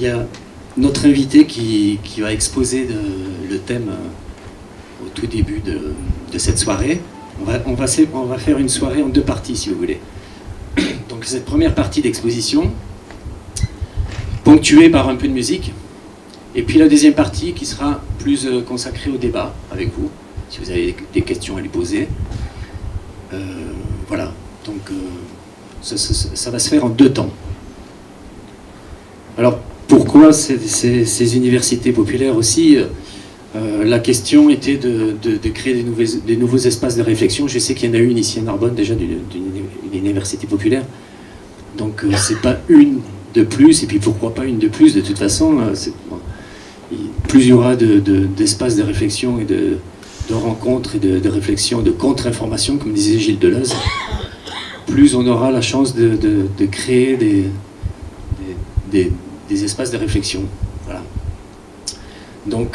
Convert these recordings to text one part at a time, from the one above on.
il y a notre invité qui va exposer le thème au tout début de cette soirée. On va faire une soirée en deux parties, si vous voulez. Donc cette première partie d'exposition, ponctuée par un peu de musique, et puis la deuxième partie qui sera plus consacrée au débat avec vous, si vous avez des questions à lui poser. Voilà, donc ça va se faire en deux temps. Alors pourquoi ces universités populaires aussi la question était de créer des nouveaux espaces de réflexion. Je sais qu'il y en a une ici à Narbonne déjà d'une université populaire. Donc c'est pas une de plus, et puis pourquoi pas une de plus, de toute façon. Bon, plus il y aura d'espaces de réflexion et de rencontres et de réflexion, de contre-information, comme disait Gilles Deleuze, plus on aura la chance de créer des espaces de réflexion. Voilà. Donc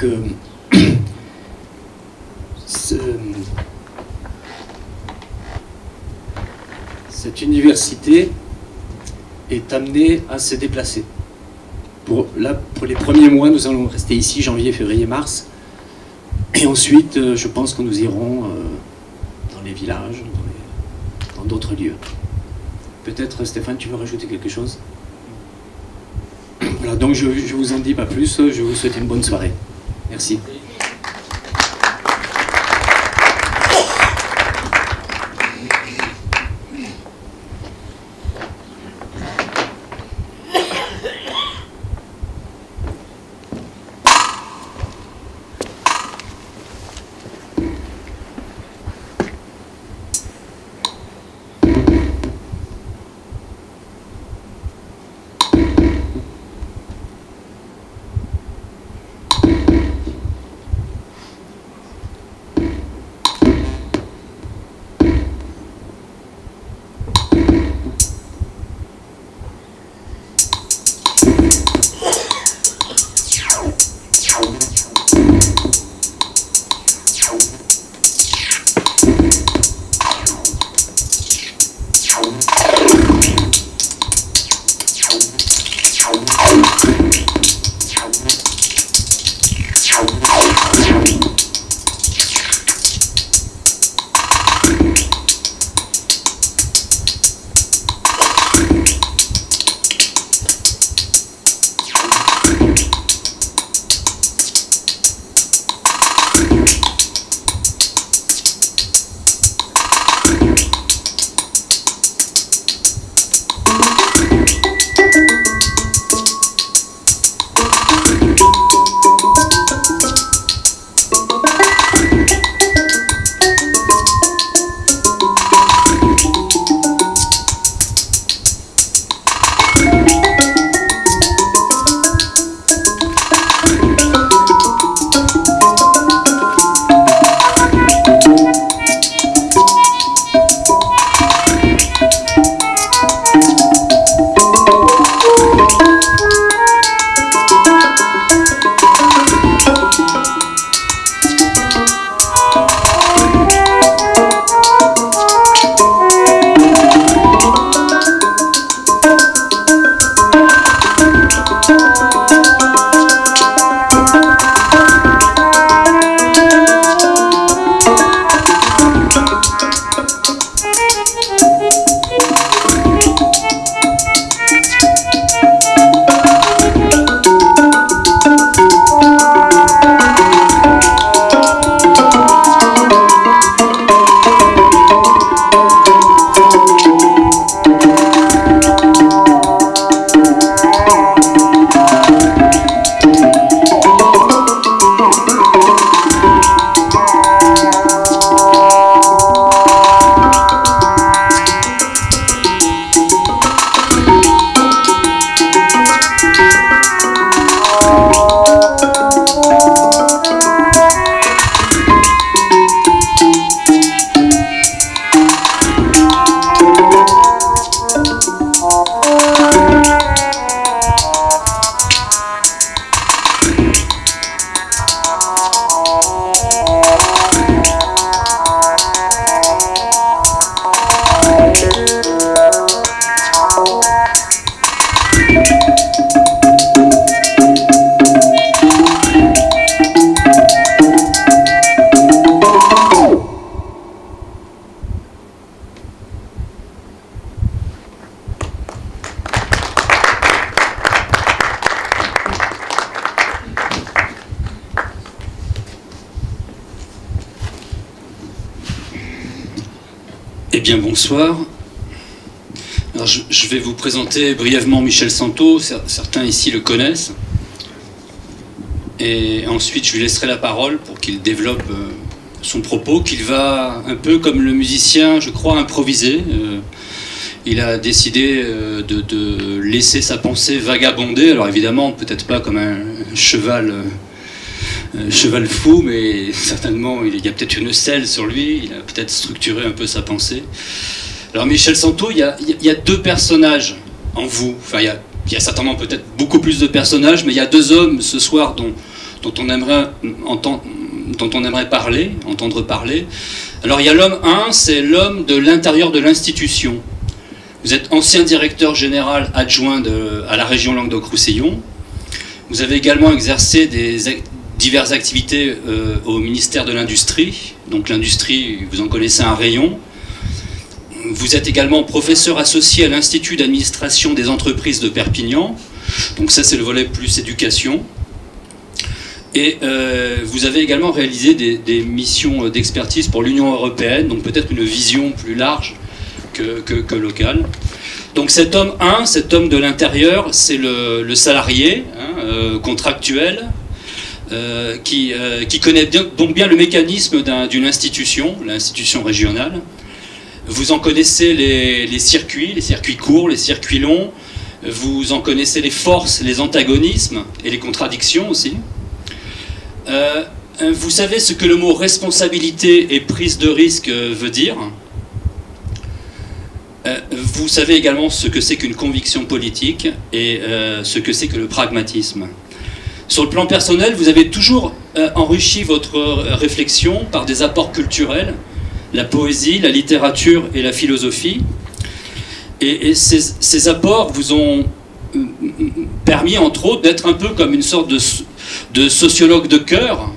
cette université est amenée à se déplacer. Pour les premiers mois, nous allons rester ici, janvier, février, mars. Et ensuite, je pense que nous irons dans les villages, dans d'autres lieux. Peut-être, Stéphane, tu veux rajouter quelque chose? Voilà, donc je ne vous en dis pas plus. Je vous souhaite une bonne soirée. Merci. bien, bonsoir. Alors, je vais vous présenter brièvement Michel Santo. Certains ici le connaissent. Et ensuite, je lui laisserai la parole pour qu'il développe son propos, qu'il va un peu comme le musicien, je crois, improviser. Il a décidé de laisser sa pensée vagabonder. Alors évidemment, peut-être pas comme un cheval fou, mais certainement il y a peut-être une selle sur lui. Il a peut-être structuré un peu sa pensée. Alors Michel Santo, il y a deux personnages en vous. Enfin, il y a certainement peut-être beaucoup plus de personnages, mais il y a deux hommes ce soir dont on aimerait entendre parler. Alors il y a l'homme 1, c'est l'homme de l'intérieur de l'institution. Vous êtes ancien directeur général adjoint à la région Languedoc-Roussillon. Vous avez également exercé diverses activités au ministère de l'Industrie. Donc l'industrie, vous en connaissez un rayon. Vous êtes également professeur associé à l'Institut d'administration des entreprises de Perpignan. Donc ça, c'est le volet plus éducation. Et vous avez également réalisé des missions d'expertise pour l'Union européenne, donc peut-être une vision plus large que locale. Donc cet homme 1, cet homme de l'intérieur, c'est le salarié, contractuel, qui connaît donc bien le mécanisme d'une institution, l'institution régionale. Vous en connaissez les circuits courts, les circuits longs. Vous en connaissez les forces, les antagonismes et les contradictions aussi. Vous savez ce que le mot responsabilité et prise de risque veut dire. Vous savez également ce que c'est qu'une conviction politique et ce que c'est que le pragmatisme. Sur le plan personnel, vous avez toujours enrichi votre réflexion par des apports culturels, la poésie, la littérature et la philosophie. Et ces apports vous ont permis, entre autres, d'être un peu comme une sorte de sociologue de cœur,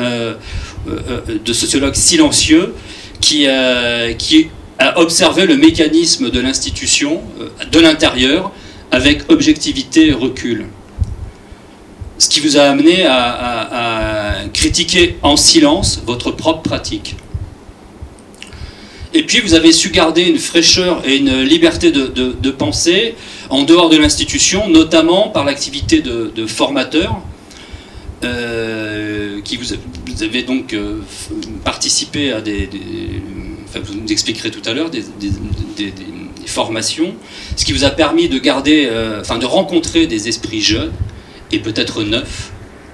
de sociologue silencieux, qui a observé le mécanisme de l'institution, de l'intérieur, avec objectivité et recul. Ce qui vous a amené à critiquer en silence votre propre pratique. Et puis vous avez su garder une fraîcheur et une liberté de pensée en dehors de l'institution, notamment par l'activité de formateur, qui vous avez donc participé à enfin, vous nous expliquerez tout à l'heure, des formations, ce qui vous a permis de garder, enfin de rencontrer des esprits jeunes et peut-être neufs.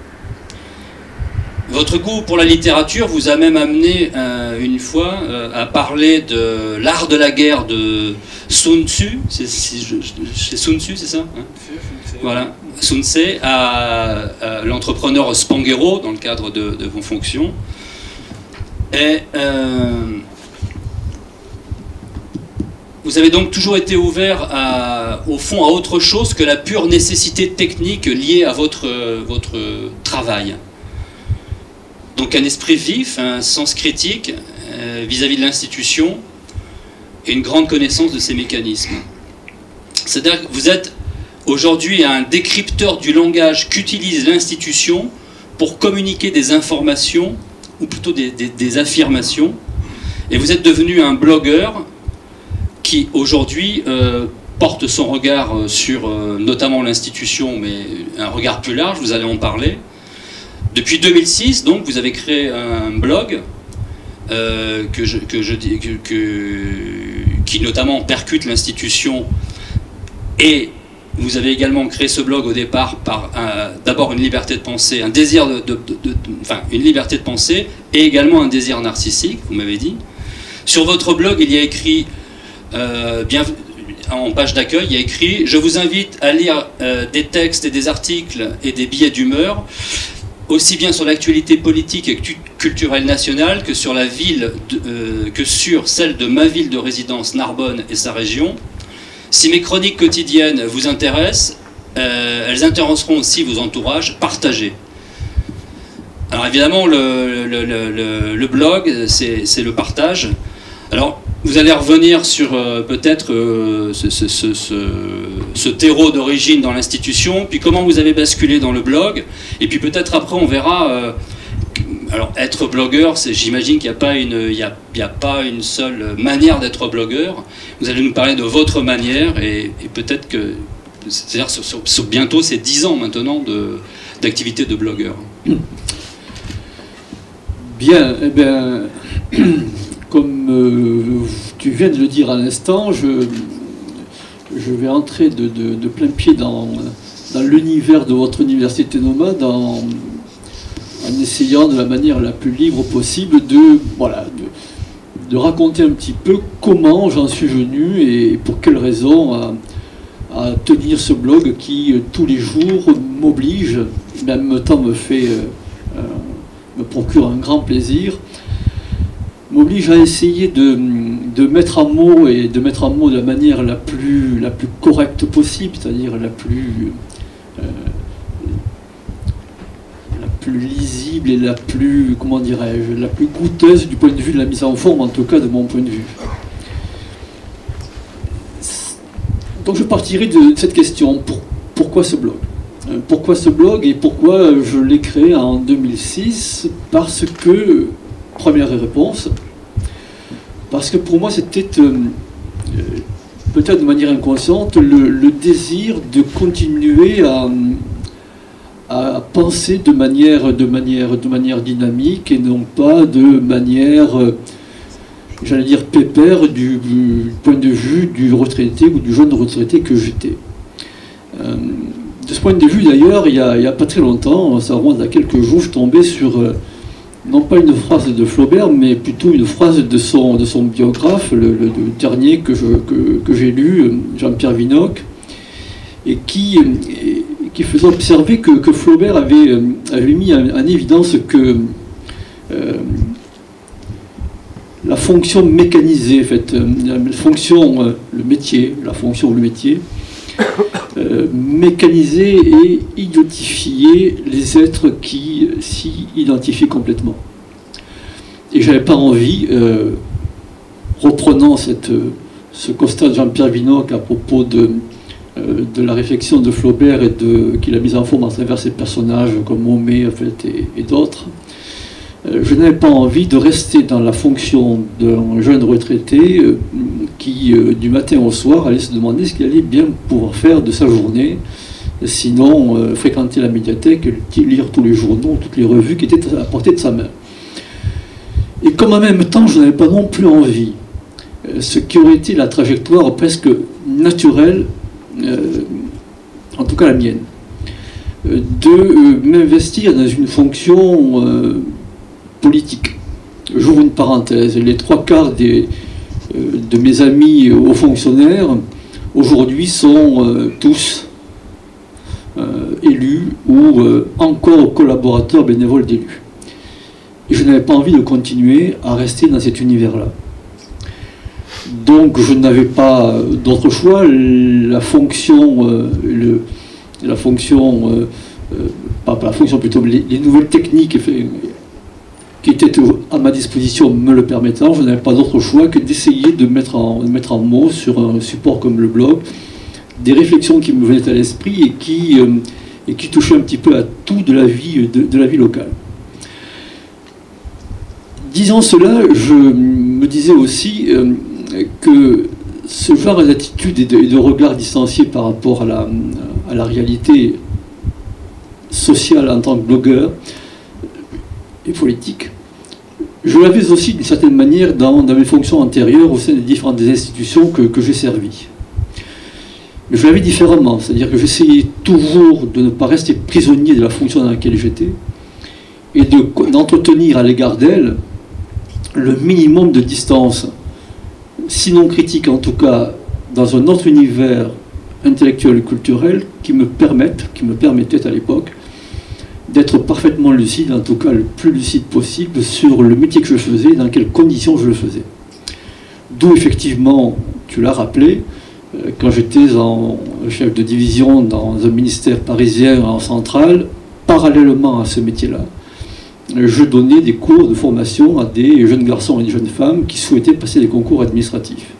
Votre goût pour la littérature vous a même amené une fois à parler de l'art de la guerre de Sun Tzu. C'est Sun Tzu, c'est ça, hein? Voilà, Sun Tzu, à l'entrepreneur Spanghero dans le cadre de vos fonctions. Et vous avez donc toujours été ouvert au fond à autre chose que la pure nécessité technique liée à votre travail. Donc un esprit vif, un sens critique vis-à-vis de l'institution et une grande connaissance de ses mécanismes. C'est-à-dire que vous êtes aujourd'hui un décrypteur du langage qu'utilise l'institution pour communiquer des informations, ou plutôt des affirmations, et vous êtes devenu un blogueur qui aujourd'hui porte son regard sur notamment l'institution, mais un regard plus large, vous allez en parler. Depuis 2006, donc, vous avez créé un blog qui notamment percute l'institution, et vous avez également créé ce blog au départ par d'abord une liberté de pensée, un désir enfin, une liberté de pensée et également un désir narcissique, vous m'avez dit. Sur votre blog, il y a écrit, en page d'accueil, il y a écrit « Je vous invite à lire des textes et des articles et des billets d'humeur, aussi bien sur l'actualité politique et culturelle nationale que sur celle de ma ville de résidence Narbonne et sa région. Si mes chroniques quotidiennes vous intéressent, elles intéresseront aussi vos entourages. Partagez. » Alors évidemment, le blog, c'est le partage. Alors, vous allez revenir sur peut-être ce terreau d'origine dans l'institution, puis comment vous avez basculé dans le blog, et puis peut-être après on verra alors être blogueur, j'imagine qu'il n'y a pas une seule manière d'être blogueur. Vous allez nous parler de votre manière et peut-être que, c'est-à-dire bientôt c'est 10 ans maintenant d'activité de blogueur. Bien, eh bien, comme tu viens de le dire à l'instant, je vais entrer de plein pied dans l'univers de votre université nomade en essayant de la manière la plus libre possible de raconter un petit peu comment j'en suis venu et pour quelles raisons à tenir ce blog qui tous les jours m'oblige, mais en même temps me procure un grand plaisir, m'oblige à essayer de mettre en mots et de mettre en mots de la manière la plus correcte possible, c'est-à-dire la plus lisible et la plus, comment dirais-je, la plus goûteuse du point de vue de la mise en forme, en tout cas de mon point de vue. Donc je partirai de cette question, pourquoi ce blog? Pourquoi ce blog et pourquoi je l'ai créé en 2006? Parce que, première réponse, parce que pour moi c'était, peut-être de manière inconsciente, le désir de continuer à penser de manière dynamique et non pas de manière, j'allais dire, pépère du point de vue du retraité ou du jeune retraité que j'étais. De ce point de vue d'ailleurs, il n'y a pas très longtemps, ça remonte à quelques jours, je tombais sur, non pas une phrase de Flaubert, mais plutôt une phrase de son biographe, le dernier que j'ai lu, Jean-Pierre Vinocq, et qui faisait observer que Flaubert avait mis en évidence que la fonction mécanisée, en fait, la fonction, le métier, mécaniser et identifier les êtres qui s'y identifient complètement. Et j'avais pas envie, reprenant ce constat de Jean-Pierre Vinocq à propos de la réflexion de Flaubert et qu'il a mise en forme à travers ses personnages comme Homais en fait, et d'autres, je n'avais pas envie de rester dans la fonction d'un jeune retraité qui, du matin au soir, allait se demander ce qu'il allait bien pouvoir faire de sa journée, sinon fréquenter la médiathèque, lire tous les journaux, toutes les revues qui étaient à portée de sa main. Et comme en même temps, je n'avais pas non plus envie, ce qui aurait été la trajectoire presque naturelle, en tout cas la mienne, de m'investir dans une fonction politique. J'ouvre une parenthèse, les 3/4 de mes amis hauts fonctionnaires aujourd'hui sont tous élus ou encore collaborateurs bénévoles d'élus. Et je n'avais pas envie de continuer à rester dans cet univers-là. Donc je n'avais pas d'autre choix, la fonction, plutôt, les nouvelles techniques qui étaient à ma disposition me le permettant, je n'avais pas d'autre choix que d'essayer de mettre en mots sur un support comme le blog des réflexions qui me venaient à l'esprit et qui touchaient un petit peu à tout de la vie locale. Disant cela, je me disais aussi que ce genre d'attitude et de regard distancié par rapport à la réalité sociale en tant que blogueur et politique, je l'avais aussi d'une certaine manière dans mes fonctions antérieures au sein des différentes institutions que j'ai servies. Mais je l'avais différemment, c'est-à-dire que j'essayais toujours de ne pas rester prisonnier de la fonction dans laquelle j'étais et d'entretenir à l'égard d'elle le minimum de distance, sinon critique en tout cas, dans un autre univers intellectuel et culturel qui me permettait à l'époque d'être parfaitement lucide, en tout cas le plus lucide possible, sur le métier que je faisais et dans quelles conditions je le faisais. D'où effectivement, tu l'as rappelé, quand j'étais chef de division dans un ministère parisien en centrale, parallèlement à ce métier-là, je donnais des cours de formation à des jeunes garçons et des jeunes femmes qui souhaitaient passer des concours administratifs.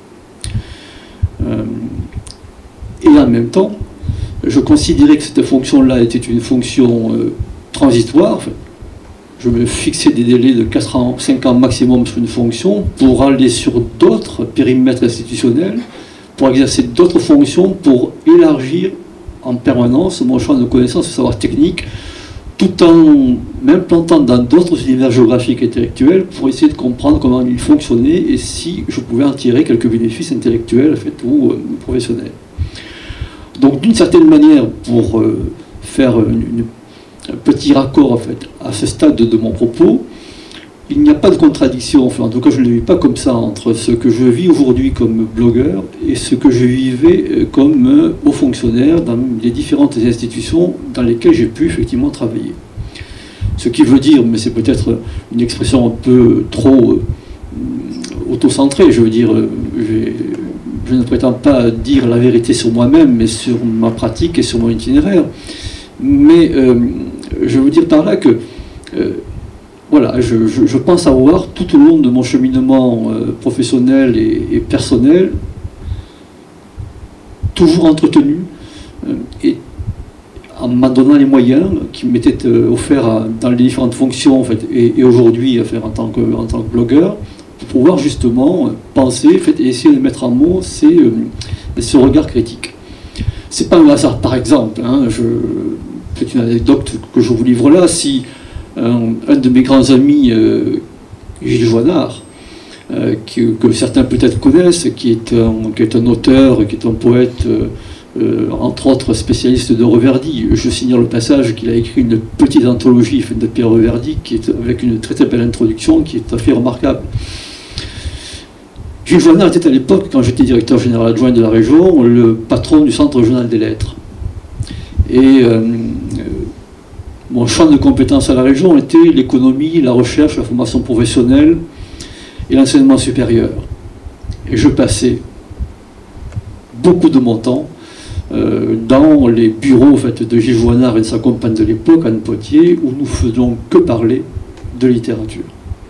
Et en même temps, je considérais que cette fonction-là était une fonction transitoire, je me fixais des délais de 4 ans, 5 ans maximum sur une fonction pour aller sur d'autres périmètres institutionnels, pour exercer d'autres fonctions, pour élargir en permanence mon champ de connaissances et savoir technique, tout en m'implantant dans d'autres univers géographiques et intellectuels pour essayer de comprendre comment il fonctionnait et si je pouvais en tirer quelques bénéfices intellectuels en fait, ou professionnels. Donc d'une certaine manière, pour faire un petit raccord en fait, à ce stade de mon propos, il n'y a pas de contradiction, enfin en tout cas je ne le vis pas comme ça, entre ce que je vis aujourd'hui comme blogueur et ce que je vivais comme haut fonctionnaire dans les différentes institutions dans lesquelles j'ai pu effectivement travailler. Ce qui veut dire, mais c'est peut-être une expression un peu trop auto-centrée, je veux dire, je ne prétends pas dire la vérité sur moi-même, mais sur ma pratique et sur mon itinéraire. Mais je veux dire par là que voilà, je pense avoir tout au long de mon cheminement professionnel et personnel toujours entretenu et en m'en donnant les moyens qui m'étaient offerts dans les différentes fonctions en fait, et aujourd'hui en tant que blogueur, pour pouvoir justement penser et essayer de mettre en mots ce regard critique. C'est pas un hasard par exemple, hein, c'est une anecdote que je vous livre là, si un de mes grands amis, Gilles Joannard, que certains peut-être connaissent, qui est un auteur, qui est un poète, entre autres spécialiste de Reverdy. Je signale le passage qu'il a écrit une petite anthologie de Pierre Reverdy, avec une très très belle introduction, qui est tout à fait remarquable. Gilles Joannard était à l'époque, quand j'étais directeur général adjoint de la région, le patron du Centre régional des lettres. Et mon champ de compétences à la région était l'économie, la recherche, la formation professionnelle et l'enseignement supérieur. Et je passais beaucoup de mon temps dans les bureaux en fait, de Gilles Joannard et de sa compagne de l'époque, Anne Potier, où nous faisions que parler de littérature.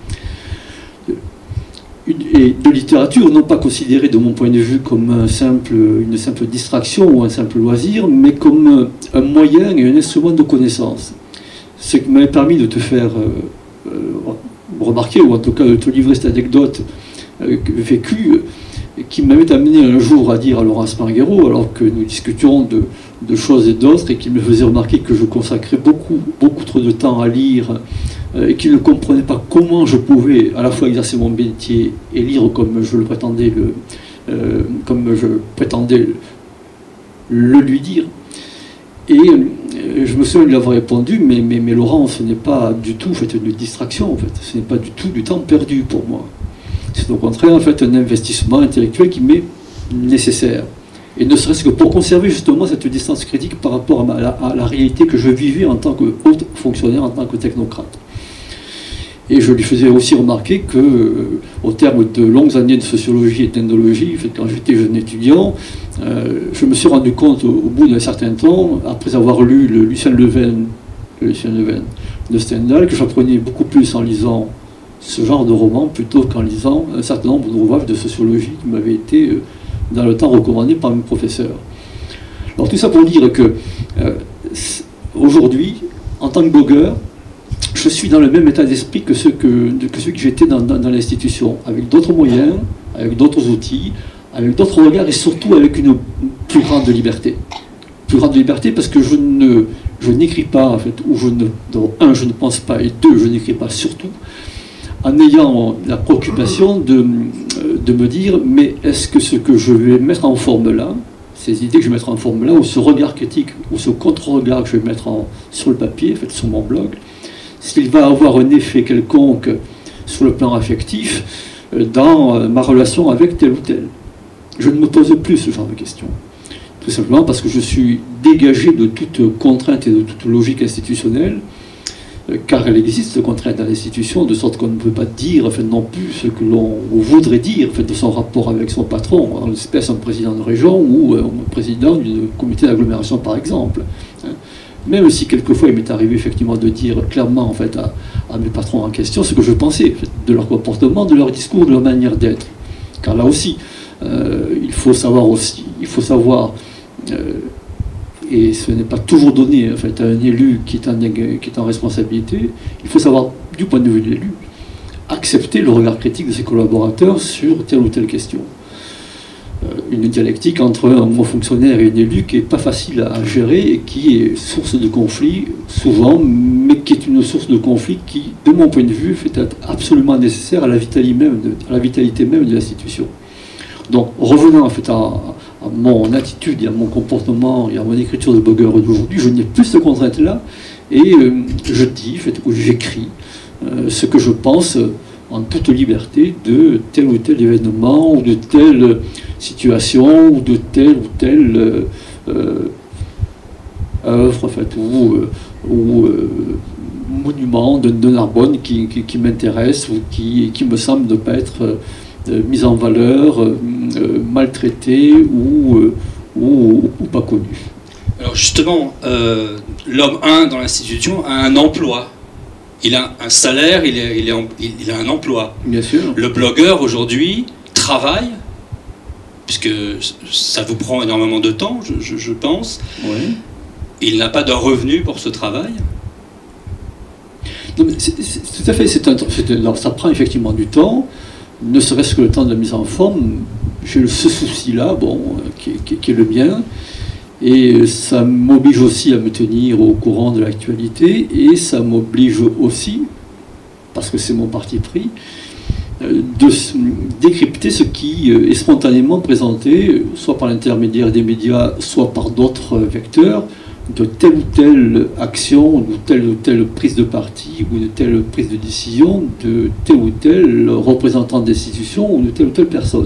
Et de littérature, non pas considérée de mon point de vue comme une simple distraction ou un simple loisir, mais comme un moyen et un instrument de connaissance. Ce qui m'avait permis de te faire remarquer, ou en tout cas de te livrer cette anecdote vécue, qui m'avait amené un jour à dire à Laurence Manguero, alors que nous discutions de choses et d'autres, et qui me faisait remarquer que je consacrais beaucoup trop de temps à lire, et qu'il ne comprenait pas comment je pouvais à la fois exercer mon métier et lire comme je le prétendais le lui dire. Et je me souviens de lui avoir répondu, mais Laurent, ce n'est pas du tout en fait, une distraction, en fait. Ce n'est pas du tout du temps perdu pour moi. C'est au contraire en fait, un investissement intellectuel qui m'est nécessaire. Et ne serait-ce que pour conserver justement cette distance critique par rapport à la réalité que je vivais en tant que haut fonctionnaire, en tant que technocrate. Et je lui faisais aussi remarquer que, au terme de longues années de sociologie et d'ethnologie, quand j'étais jeune étudiant, je me suis rendu compte au bout d'un certain temps, après avoir lu le Lucien Leven de Stendhal, que j'apprenais beaucoup plus en lisant ce genre de roman plutôt qu'en lisant un certain nombre d'ouvrages de sociologie qui m'avaient été dans le temps recommandés par mes professeurs. Alors tout ça pour dire que aujourd'hui, en tant que blogueur, je suis dans le même état d'esprit que celui que j'étais dans l'institution, avec d'autres moyens, avec d'autres outils, avec d'autres regards et surtout avec une plus grande liberté. Plus grande liberté parce que je n'écris pas, en fait, ou je ne pense pas, et deux, je n'écris pas surtout, en ayant la préoccupation de me dire, mais est-ce que ce que je vais mettre en forme là, ces idées que je vais mettre en forme là, ou ce regard critique, ou ce contre-regard que je vais mettre sur le papier, en fait, sur mon blog, s'il va avoir un effet quelconque sur le plan affectif dans ma relation avec tel ou tel. Je ne me pose plus ce genre de questions. Tout simplement parce que je suis dégagé de toute contrainte et de toute logique institutionnelle, car elle existe, cette contrainte dans l'institution, de sorte qu'on ne peut pas dire enfin, non plus ce que l'on voudrait dire enfin, de son rapport avec son patron, en l'espèce un président de région ou un président d'un comité d'agglomération par exemple. Même si quelquefois il m'est arrivé effectivement de dire clairement en fait, à mes patrons en question ce que je pensais en fait, de leur comportement, de leur discours, de leur manière d'être. Car là aussi, il faut savoir et ce n'est pas toujours donné en fait, à un élu qui est en responsabilité, il faut savoir, du point de vue de l'élu, accepter le regard critique de ses collaborateurs sur telle ou telle question. Une dialectique entre un haut fonctionnaire et un élu qui n'est pas facile à gérer et qui est source de conflit souvent, mais qui est une source de conflit qui, de mon point de vue, fait absolument nécessaire à la vitalité même de l'institution. Donc, revenant en fait à mon attitude et à mon comportement et à mon écriture de blogueur d'aujourd'hui, je n'ai plus cette contrainte-là et je dis, en fait, ou j'écris ce que je pense en toute liberté de tel ou tel événement ou de telle situation ou de telle œuvre en fait, ou monument de Narbonne qui m'intéresse ou qui me semble ne pas être mise en valeur, maltraité ou pas connu. Alors justement, l'homme 1 dans l'institution a un emploi. Il a un salaire, il a un emploi. Bien sûr. Le blogueur aujourd'hui travaille, puisque ça vous prend énormément de temps, je pense. Oui. Il n'a pas de revenu pour ce travail. Non, mais tout à fait, ça prend effectivement du temps, ne serait-ce que le temps de la mise en forme. J'ai ce souci-là, bon, qui est le mien. Et ça m'oblige aussi à me tenir au courant de l'actualité, et ça m'oblige aussi, parce que c'est mon parti pris, de décrypter ce qui est spontanément présenté, soit par l'intermédiaire des médias, soit par d'autres vecteurs, de telle ou telle action, de telle prise de parti, ou de telle prise de décision, de tel ou tel représentant d'institution, ou de telle personne.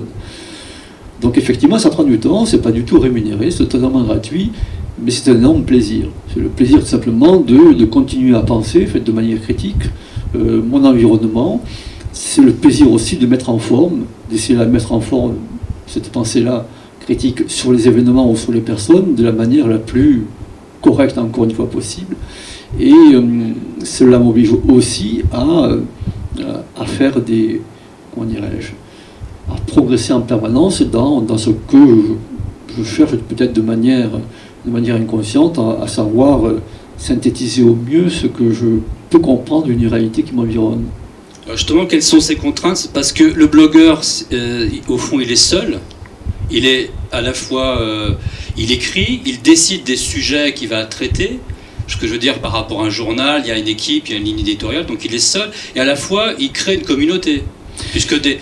Donc effectivement, ça prend du temps, c'est pas du tout rémunéré, c'est totalement gratuit, mais c'est un énorme plaisir. C'est le plaisir tout simplement de continuer à penser, fait, de manière critique, mon environnement. C'est le plaisir aussi de mettre en forme, d'essayer de mettre en forme cette pensée-là critique sur les événements ou sur les personnes de la manière la plus correcte, encore une fois, possible. Et cela m'oblige aussi à faire des, comment dirais-je, à progresser en permanence dans ce que je cherche peut-être de manière inconsciente, à savoir synthétiser au mieux ce que je peux comprendre d'une réalité qui m'environne. Alors justement, quelles sont ces contraintes? C'est parce que le blogueur, au fond, il est seul. Il est à la fois, il écrit, il décide des sujets qu'il va traiter. Ce que je veux dire, par rapport à un journal, il y a une équipe, il y a une ligne éditoriale, donc il est seul. Et à la fois, il crée une communauté, puisque des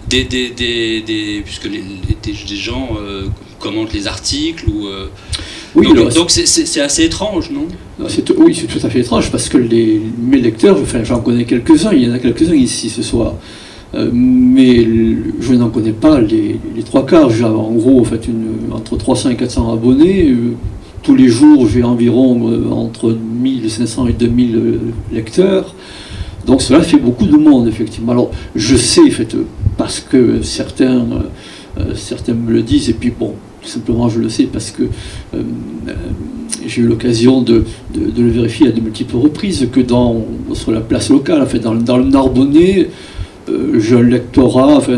gens commentent les articles ou oui, donc c'est assez étrange, non? Oui, c'est tout à fait étrange parce que mes lecteurs, enfin, j'en connais quelques-uns, il y en a quelques-uns ici ce soir, mais je n'en connais pas les trois quarts. J'ai en gros en fait entre 300 et 400 abonnés. Tous les jours, j'ai environ entre 1500 et 2000 lecteurs. Donc cela fait beaucoup de monde, effectivement. Alors, je sais, en fait, parce que certains me le disent, et puis bon, tout simplement je le sais parce que j'ai eu l'occasion de le vérifier à de multiples reprises, que sur la place locale, en fait, dans le Narbonnais, j'ai un lectorat, enfin,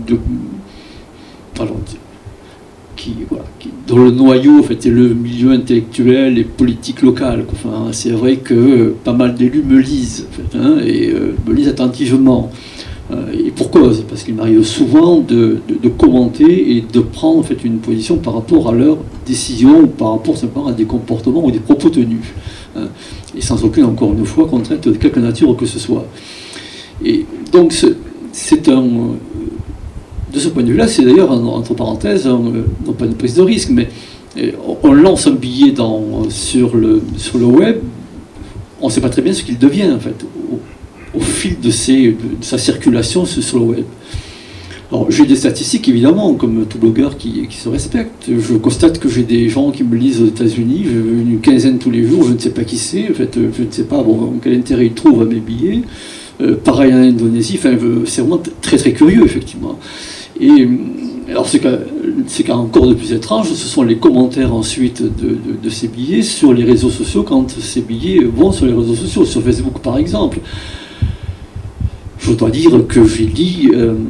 dont le noyau en fait, est le milieu intellectuel et politique local. Enfin, c'est vrai que pas mal d'élus me lisent, en fait, hein, et me lisent attentivement. Et pour cause, parce qu'il m'arrive souvent de commenter et de prendre en fait, une position par rapport à leurs décisions ou par rapport simplement à des comportements ou des propos tenus. Hein, et sans aucune, encore une fois, contrainte de quelque nature que ce soit. Et donc, c'est un... De ce point de vue-là, c'est d'ailleurs, entre parenthèses, non pas une prise de risque, mais on lance un billet sur le web, on ne sait pas très bien ce qu'il devient, en fait, au fil de sa circulation sur le web. Alors, j'ai des statistiques, évidemment, comme tout blogueur qui se respecte. Je constate que j'ai des gens qui me lisent aux États-Unis, une quinzaine tous les jours, je ne sais pas qui c'est, en fait, je ne sais pas quel intérêt ils trouvent à mes billets. Pareil en Indonésie, enfin, c'est vraiment très très curieux, effectivement. Et alors, ce qui est encore de plus étrange, ce sont les commentaires ensuite de ces billets sur les réseaux sociaux, quand ces billets vont sur les réseaux sociaux, sur Facebook par exemple. Je dois dire que j'ai dit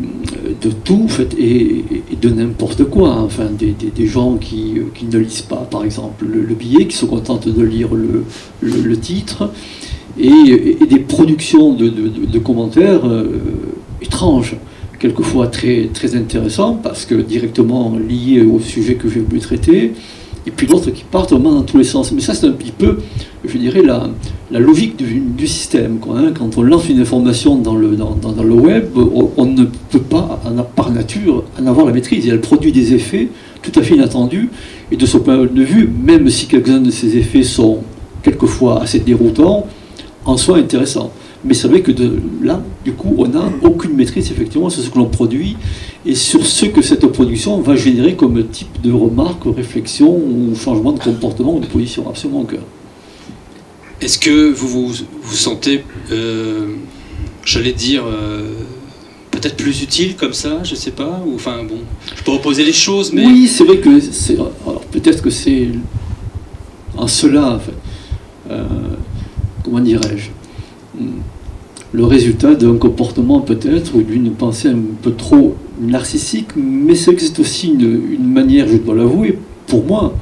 de tout, en fait, et de n'importe quoi. Enfin, des gens qui ne lisent pas, par exemple, le billet, qui se contentent de lire le titre, et des productions de commentaires étranges, quelquefois très, très intéressants, parce que directement liés au sujet que j'ai voulu traiter, et puis d'autres qui partent vraiment dans tous les sens. Mais ça, c'est un petit peu, je dirais, la logique du système, quoi, hein. Quand on lance une information dans le web, on ne peut pas, par nature, en avoir la maîtrise. Et elle produit des effets tout à fait inattendus. Et de ce point de vue, même si quelques-uns de ces effets sont quelquefois assez déroutants, en soi intéressants. Mais c'est vrai que là, du coup, on n'a aucune maîtrise, effectivement, sur ce que l'on produit et sur ce que cette production va générer comme type de remarques, réflexion ou changement de comportement ou de position. Absolument aucun. Est-ce que vous sentez, j'allais dire, peut-être plus utile comme ça, je ne sais pas, ou enfin bon, je peux opposer les choses, mais... Oui, c'est vrai que c'est... Alors peut-être que c'est en cela, en fait, comment dirais-je, le résultat d'un comportement peut-être, ou d'une pensée un peu trop narcissique, mais c'est que c'est aussi une manière, je dois l'avouer, pour moi,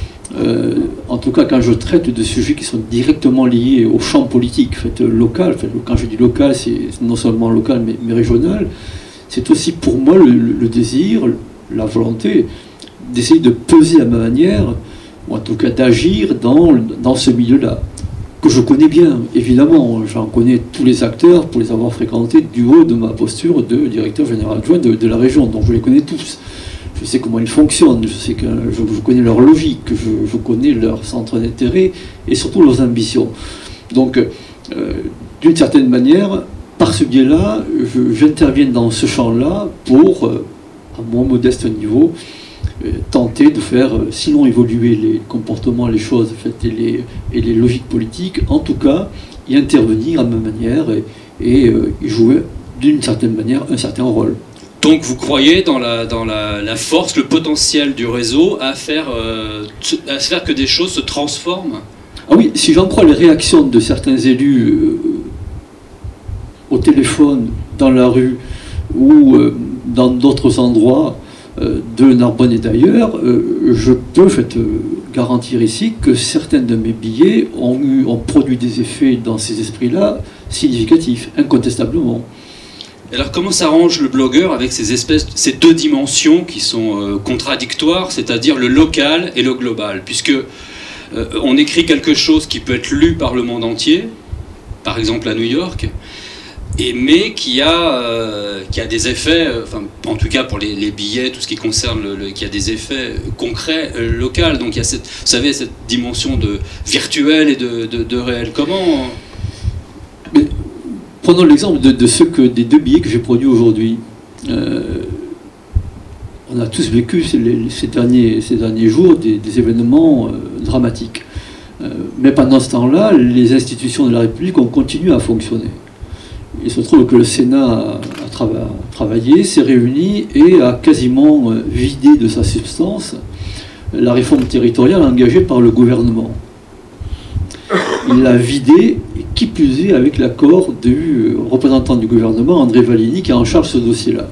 en tout cas quand je traite de sujets qui sont directement liés au champ politique, en fait, local, enfin, quand je dis local, c'est non seulement local mais régional, c'est aussi pour moi le désir, la volonté d'essayer de peser à ma manière, ou en tout cas d'agir dans ce milieu-là, que je connais bien, évidemment. J'en connais tous les acteurs pour les avoir fréquentés du haut de ma posture de directeur général adjoint de la région, donc je les connais tous. Je sais comment ils fonctionnent, je sais que je connais leur logique, je connais leur centre d'intérêt et surtout leurs ambitions. Donc, d'une certaine manière, par ce biais-là, j'interviens dans ce champ-là pour, à mon modeste niveau, tenter de faire, sinon évoluer les comportements, les choses, en fait, et les logiques politiques, en tout cas, y intervenir à ma manière et y jouer d'une certaine manière un certain rôle. Donc vous croyez dans la force, le potentiel du réseau à faire que des choses se transforment? Ah oui, si j'en crois les réactions de certains élus au téléphone, dans la rue ou dans d'autres endroits de Narbonne et d'ailleurs, je peux en fait, garantir ici que certains de mes billets ont produit des effets dans ces esprits-là significatifs, incontestablement. Alors comment s'arrange le blogueur avec ces deux dimensions qui sont contradictoires, c'est-à-dire le local et le global, puisque on écrit quelque chose qui peut être lu par le monde entier, par exemple à New York, mais qui a des effets, enfin, en tout cas pour les billets, tout ce qui concerne, qui a des effets concrets locaux. Donc il y a cette, vous savez, cette dimension de virtuel et de réel. Comment... Mais, prenons l'exemple des deux billets que j'ai produits aujourd'hui. On a tous vécu ces derniers jours des événements dramatiques. Mais pendant ce temps-là, les institutions de la République ont continué à fonctionner. Il se trouve que le Sénat a travaillé, s'est réuni et a quasiment vidé de sa substance la réforme territoriale engagée par le gouvernement. Il l'a vidé, et qui plus est avec l'accord du représentant du gouvernement, André Valigny, qui est en charge de ce dossier-là.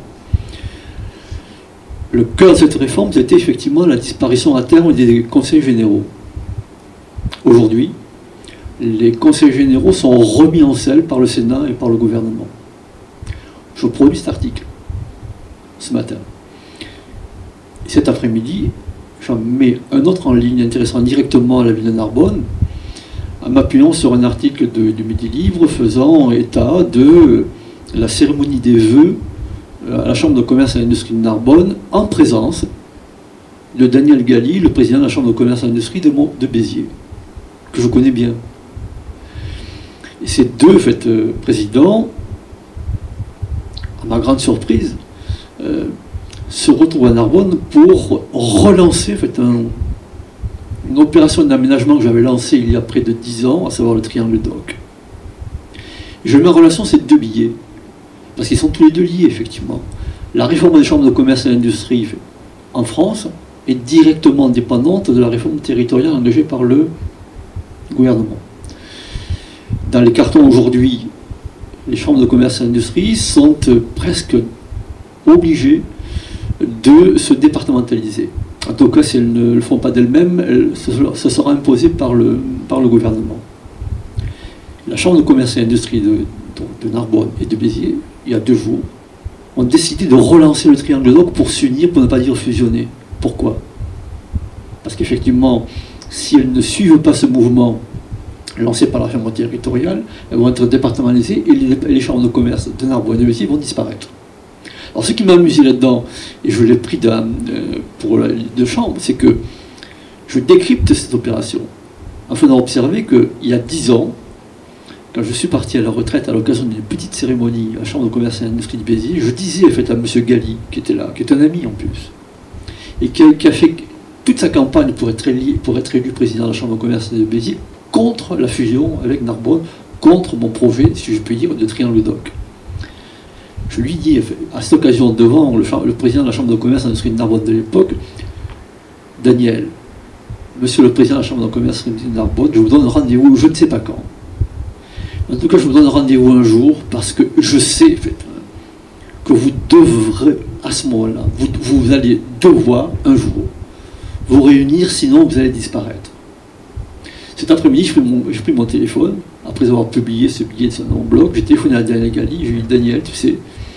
Le cœur de cette réforme, c'était effectivement la disparition à terme des conseils généraux. Aujourd'hui, les conseils généraux sont remis en selle par le Sénat et par le gouvernement. Je produis cet article ce matin. Et cet après-midi, j'en mets un autre en ligne intéressant directement à la ville de Narbonne, en m'appuyant sur un article du Midi Libre faisant état de la cérémonie des vœux à la Chambre de commerce et d'industrie de Narbonne, en présence de Daniel Galli, le président de la Chambre de commerce et d'industrie de Béziers, que je connais bien. Et ces deux présidents, à ma grande surprise, se retrouvent à Narbonne pour relancer une opération d'aménagement que j'avais lancée il y a près de 10 ans, à savoir le triangle d'Oc. Je mets en relation ces deux billets, parce qu'ils sont tous les deux liés, effectivement. La réforme des chambres de commerce et d'industrie en France est directement dépendante de la réforme territoriale engagée par le gouvernement. Dans les cartons aujourd'hui, les chambres de commerce et d'industrie sont presque obligées de se départementaliser. En tout cas, si elles ne le font pas d'elles-mêmes, ça sera imposé par le gouvernement. La Chambre de commerce et d'industrie de Narbonne et de Béziers, il y a 2 jours, ont décidé de relancer le triangle d'Oc pour s'unir, pour ne pas dire fusionner. Pourquoi? Parce qu'effectivement, si elles ne suivent pas ce mouvement lancé par la Chambre territoriale, elles vont être départementalisées et les chambres de commerce de Narbonne et de Béziers vont disparaître. Alors ce qui m'a amusé là-dedans, et je l'ai pris pour la Ligue de Chambre, c'est que je décrypte cette opération en faisant observer qu'il y a 10 ans, quand je suis parti à la retraite à l'occasion d'une petite cérémonie à la Chambre de commerce et d'industrie de Béziers, je disais en fait à M. Galli, qui était là, qui est un ami en plus, et qui a fait toute sa campagne pour être élu président de la Chambre de commerce de Béziers contre la fusion avec Narbonne, contre mon projet, si je puis dire, de triangle d'Oc. Je lui dis, à cette occasion, devant le président de la Chambre de commerce et d'industrie de Narbonne de l'époque, Daniel, monsieur le président de la Chambre de commerce et d'industrie de Narbonne, je vous donne rendez-vous, je ne sais pas quand. En tout cas, je vous donne rendez-vous un jour, parce que je sais, en fait, que vous devrez, à ce moment-là, vous allez devoir, un jour, vous réunir, sinon vous allez disparaître. Cet après-midi, j'ai pris mon téléphone, après avoir publié ce billet de mon blog, j'ai téléphoné à Daniel Galli, j'ai dit, Daniel, tu sais,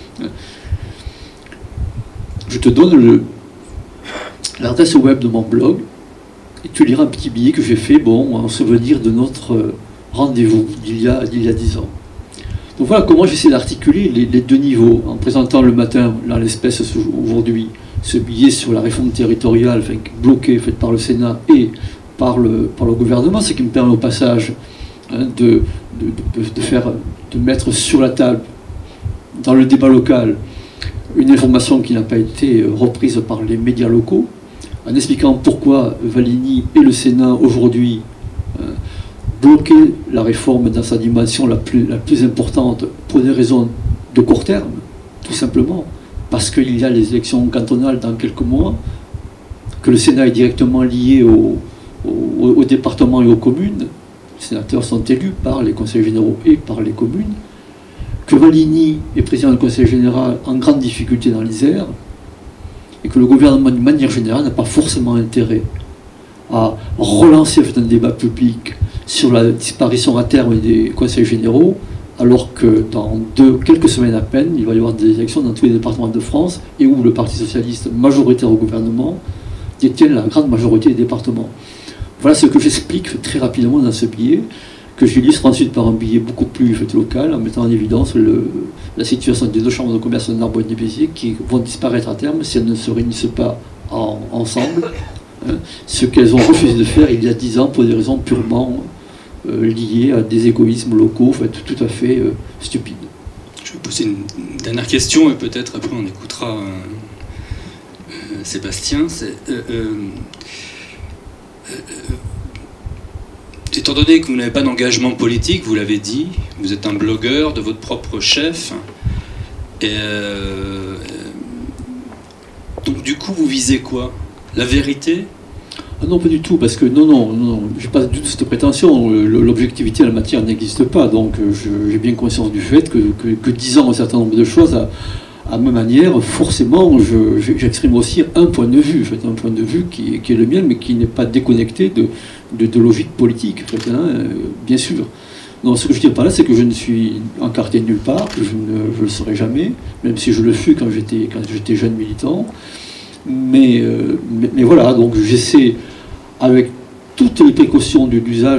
je te donne l'adresse web de mon blog, et tu liras un petit billet que j'ai fait, bon, en souvenir de notre rendez-vous d'il y a 10 ans. Donc voilà comment j'essaie d'articuler les 2 niveaux, en présentant le matin, dans l'espèce aujourd'hui, ce billet sur la réforme territoriale, enfin, bloqué, faite par le Sénat et par le gouvernement, ce qui me permet au passage de mettre sur la table, dans le débat local, une information qui n'a pas été reprise par les médias locaux, en expliquant pourquoi Valigny et le Sénat aujourd'hui bloquaient la réforme dans sa dimension la plus importante pour des raisons de court terme, tout simplement, parce qu'il y a les élections cantonales dans quelques mois, que le Sénat est directement lié au département et aux communes, les sénateurs sont élus par les conseils généraux et par les communes, que Valigny est président du conseil général en grande difficulté dans l'Isère, et que le gouvernement, d'une manière générale, n'a pas forcément intérêt à relancer un débat public sur la disparition à terme des conseils généraux, alors que dans quelques semaines à peine, il va y avoir des élections dans tous les départements de France, et où le Parti socialiste, majoritaire au gouvernement, détient la grande majorité des départements. Voilà ce que j'explique très rapidement dans ce billet, que j'illustre ensuite par un billet beaucoup plus local, en mettant en évidence la situation des 2 chambres de commerce de Narbonne et Béziers qui vont disparaître à terme si elles ne se réunissent pas ensemble, ce qu'elles ont refusé de faire il y a 10 ans pour des raisons purement liées à des égoïsmes locaux, tout à fait stupides. Je vais poser une dernière question et peut-être après on écoutera Sébastien. Étant donné que vous n'avez pas d'engagement politique, vous l'avez dit, vous êtes un blogueur de votre propre chef, et donc du coup vous visez quoi? La vérité? Ah non, pas du tout, parce que non, j'ai pas du tout cette prétention, l'objectivité en la matière n'existe pas, donc j'ai bien conscience du fait que disant un certain nombre de choses à ma manière, forcément, j'exprime aussi un point de vue, un point de vue qui est le mien, mais qui n'est pas déconnecté de logique politique, bien sûr. Donc, ce que je dis par là, c'est que je ne suis encarté nulle part, que je ne le serai jamais, même si je le fus quand j'étais jeune militant. Mais voilà, donc j'essaie, avec toutes les précautions de l'usage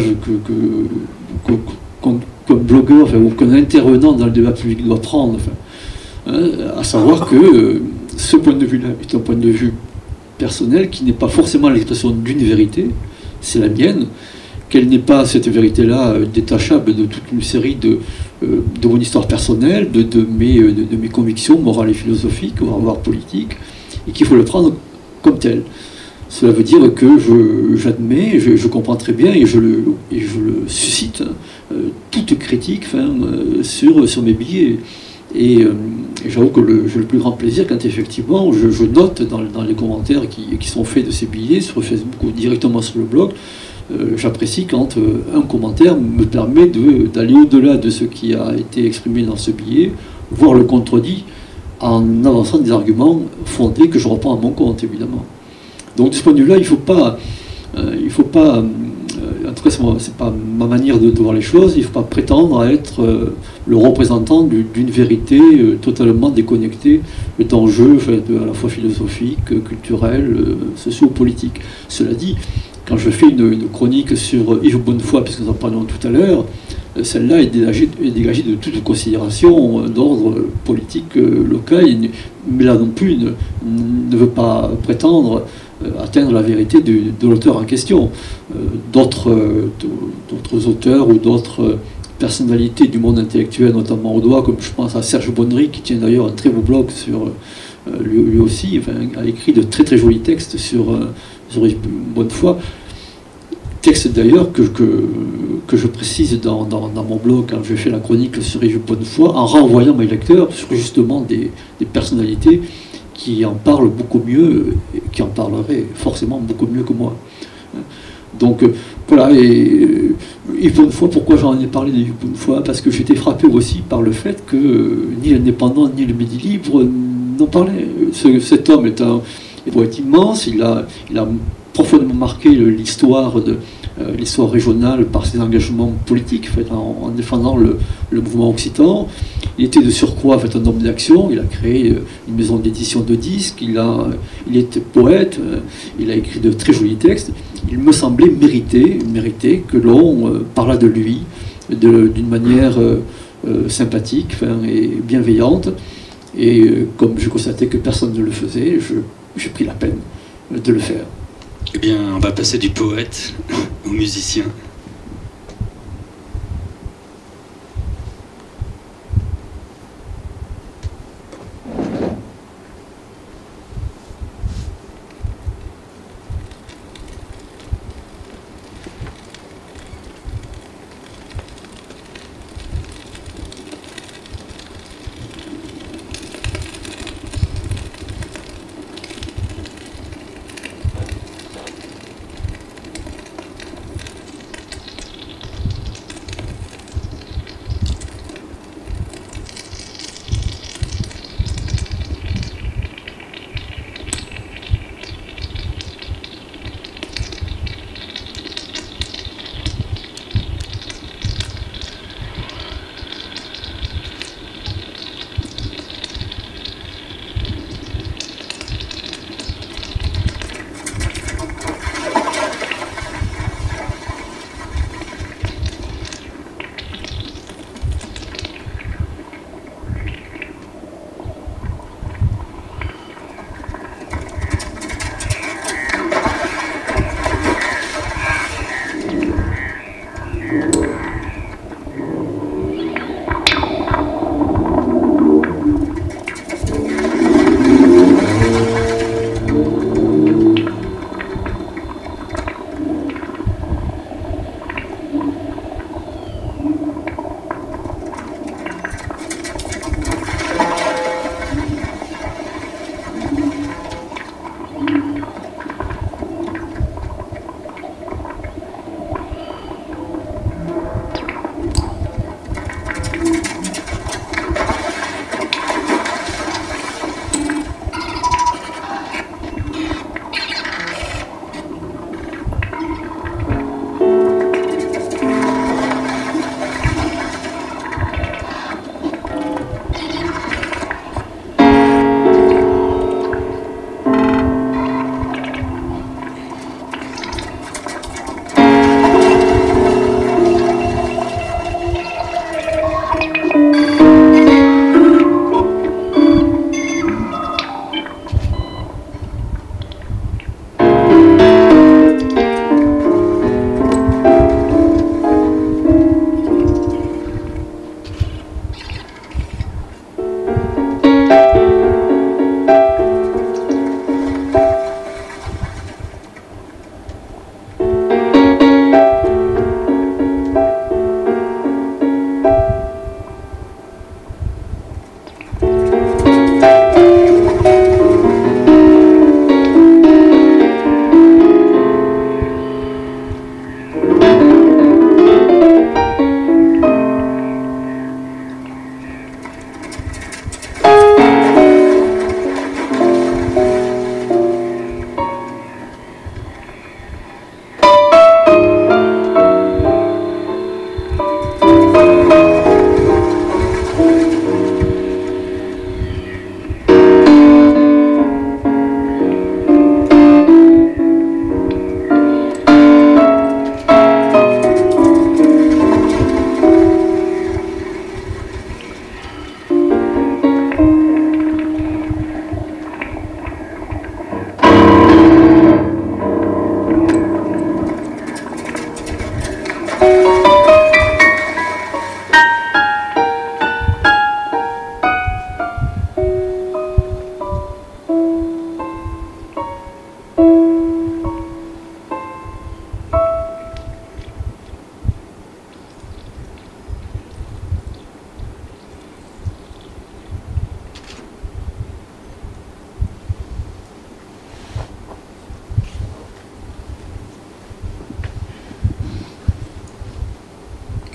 qu'un blogueur, ou qu'un intervenant dans le débat public doit prendre, à savoir que ce point de vue-là est un point de vue personnel qui n'est pas forcément l'expression d'une vérité, c'est la mienne, qu'elle n'est pas, cette vérité-là, détachable de toute une série de mon histoire personnelle, de mes convictions morales et philosophiques, voire politiques, et qu'il faut le prendre comme tel. Cela veut dire que j'admets, je comprends très bien, et je le suscite, toute critique sur mes billets. Et j'avoue que j'ai le plus grand plaisir quand effectivement je note dans les commentaires qui sont faits de ces billets sur Facebook ou directement sur le blog, j'apprécie quand un commentaire me permet d'aller au-delà de ce qui a été exprimé dans ce billet, voire le contredit, en avançant des arguments fondés que je reprends à mon compte, évidemment. Donc de ce point de vue-là, il ne faut pas, en tout cas c'est pas ma manière de voir les choses, il ne faut pas prétendre à être le représentant d'une vérité totalement déconnectée d'enjeux à la fois philosophiques, culturels, sociopolitiques. Cela dit, quand je fais une chronique sur Yves Bonnefoy, puisque nous en parlions tout à l'heure, celle-là est dégagée de toute considération d'ordre politique local, mais là non plus ne veut pas prétendre atteindre la vérité de l'auteur en question. D'autres auteurs ou d'autres personnalités du monde intellectuel, notamment au doigt, comme je pense à Serge Bonnery, qui tient d'ailleurs un très beau blog sur lui aussi, enfin, a écrit de très très jolis textes sur Yves Bonnefoy. Texte d'ailleurs que je précise dans mon blog quand je fais la chronique sur Yves Bonnefoy, en renvoyant mes lecteurs sur justement des personnalités qui en parlent beaucoup mieux, qui en parleraient forcément beaucoup mieux que moi. Donc voilà, et Yves Bonnefoy, pourquoi j'en ai parlé de Yves Bonnefoy? Parce que j'étais frappé aussi par le fait que ni l'Indépendant ni le Midi Libre n'en parlaient. Cet homme est un poète immense, il a profondément marqué l'histoire régionale par ses engagements politiques, en défendant le mouvement occitan. Il était de surcroît un homme d'action, il a créé une maison d'édition de disques, il était poète, il a écrit de très jolis textes. Il me semblait mériter que l'on parlât de lui d'une manière sympathique et bienveillante. Et comme je constatais que personne ne le faisait, j'ai pris la peine de le faire. Eh bien, on va passer du poète au musicien.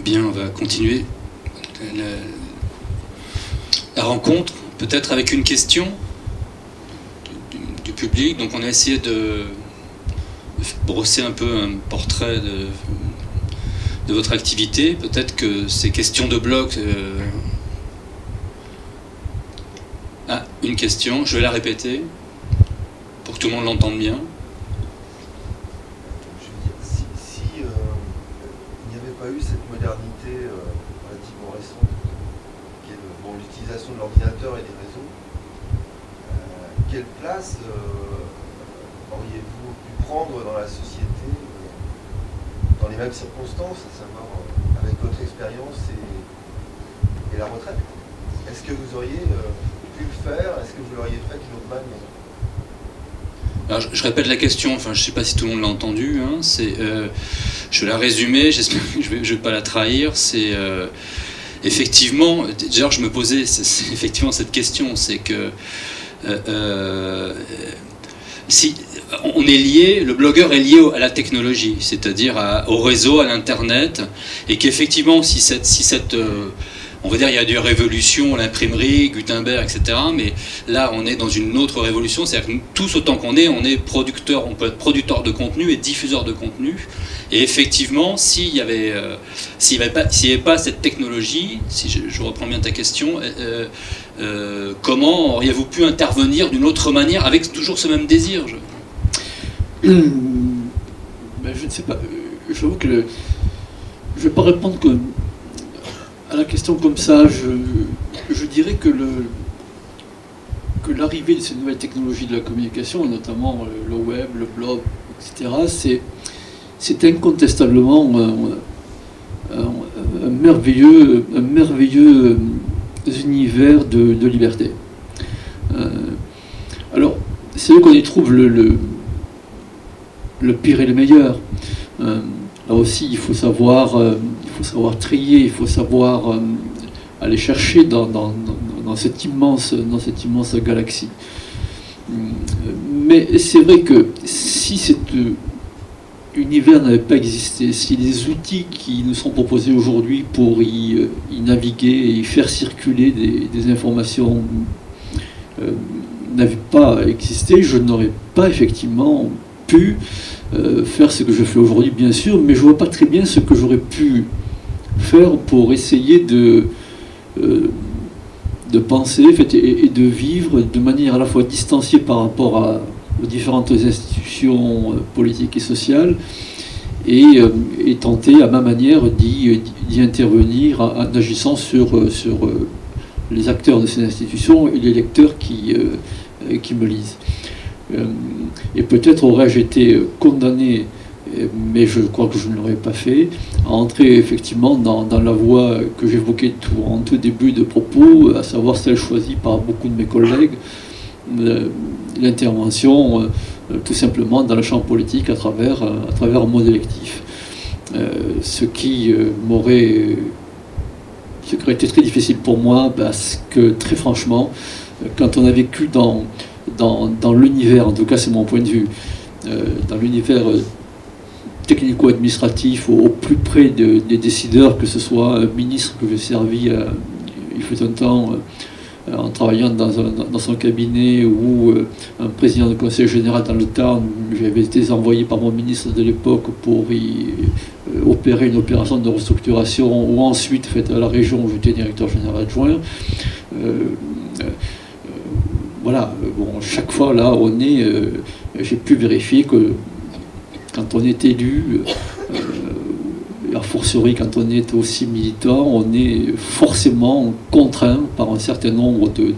Bien, on va continuer la rencontre, peut-être avec une question du public. Donc on a essayé de brosser un peu un portrait de votre activité. Peut-être que ces questions de blog... Ah, une question, je vais la répéter pour que tout le monde l'entende bien. Eu cette modernité relativement récente, qui est l'utilisation de l'ordinateur et des réseaux, quelle place auriez-vous pu prendre dans la société, dans les mêmes circonstances, à savoir avec votre expérience et la retraite? Est-ce que vous auriez pu le faire? Est-ce que vous l'auriez fait d'une autre manière? Alors, je répète la question, enfin, je ne sais pas si tout le monde l'a entendu, hein, je vais la résumer, j'espère que je ne vais pas la trahir. C'est effectivement, déjà je me posais effectivement cette question, c'est que si on est lié, le blogueur est lié à la technologie, c'est-à-dire au réseau, à l'internet, et qu'effectivement si cette on va dire il y a des révolutions, l'imprimerie, Gutenberg, etc. Mais là, on est dans une autre révolution. C'est-à-dire que tous autant qu'on est producteur, on peut être producteur de contenu et diffuseur de contenu. Et effectivement, s'il n'y avait pas cette technologie, si je reprends bien ta question, comment auriez-vous pu intervenir d'une autre manière avec toujours ce même désir? Je ne sais pas. J'avoue que je ne vais pas répondre à la question comme ça. Je dirais que l'arrivée de ces nouvelles technologies de la communication, et notamment le web, le blog, etc., c'est incontestablement un merveilleux univers de liberté. Alors, c'est là qu'on y trouve le pire et le meilleur. Là aussi, il faut savoir trier, il faut savoir aller chercher dans cette immense galaxie. Mais c'est vrai que si cet univers n'avait pas existé, si les outils qui nous sont proposés aujourd'hui pour y naviguer et y faire circuler des informations n'avaient pas existé, je n'aurais pas effectivement pu faire ce que je fais aujourd'hui, bien sûr, mais je ne vois pas très bien ce que j'aurais pu faire pour essayer de penser et de vivre de manière à la fois distanciée par rapport aux différentes institutions politiques et sociales et tenter à ma manière d'y intervenir en agissant sur les acteurs de ces institutions et les lecteurs qui me lisent. Et peut-être aurais-je été condamné, mais je crois que je ne l'aurais pas fait, à entrer effectivement dans la voie que j'évoquais en tout début de propos, à savoir celle choisie par beaucoup de mes collègues, l'intervention tout simplement dans le champ politique à travers un mode électif. Ce qui aurait été très difficile pour moi, parce que très franchement, quand on a vécu dans l'univers, en tout cas c'est mon point de vue, dans l'univers technico-administratif au plus près des décideurs, que ce soit un ministre que j'ai servi il fut un temps en travaillant dans son cabinet, ou un président du conseil général dans le Tarn. J'avais été envoyé par mon ministre de l'époque pour y opérer une opération de restructuration, ou ensuite faite à la région où j'étais directeur général adjoint. Voilà, bon, chaque fois là, j'ai pu vérifier que quand on est élu, a fortiori quand on est aussi militant, on est forcément contraint par un certain nombre de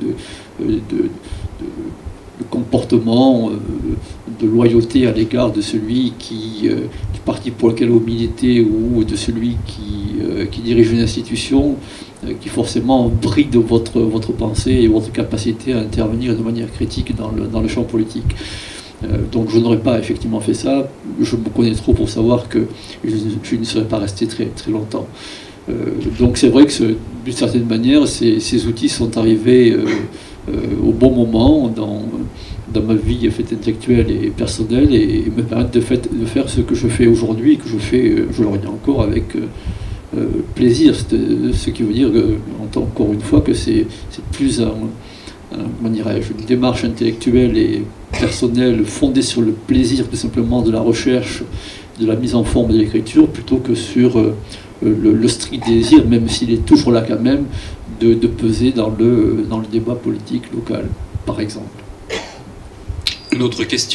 comportements de loyauté à l'égard de celui du parti pour lequel vous militez, ou de celui qui dirige une institution, qui forcément bride votre pensée et votre capacité à intervenir de manière critique dans le champ politique. Donc je n'aurais pas effectivement fait ça. Je me connais trop pour savoir que je ne serais pas resté très, très longtemps. Donc c'est vrai que d'une certaine manière, ces outils sont arrivés au bon moment dans ma vie intellectuelle et personnelle, et me permettent de faire ce que je fais aujourd'hui, et que je le redis encore, avec plaisir, ce qui veut dire, encore une fois, que c'est plus comment dirais-je, une démarche intellectuelle et personnelle fondée sur le plaisir tout simplement de la recherche, de la mise en forme de l'écriture, plutôt que sur le strict désir, même s'il est toujours là quand même, de peser dans le débat politique local, par exemple. Une autre question ?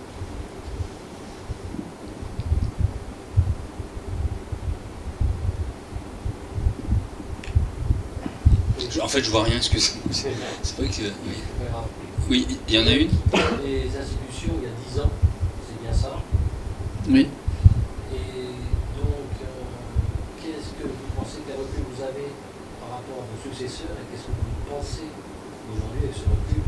En fait, je vois rien, excusez-moi. C'est vrai que... Oui, il y en a une. Les institutions, il y a 10 ans, c'est bien ça. Oui. Et donc, qu'est-ce que vous pensez, quel recul vous avez par rapport à vos successeurs, et qu'est-ce que vous pensez aujourd'hui avec ce recul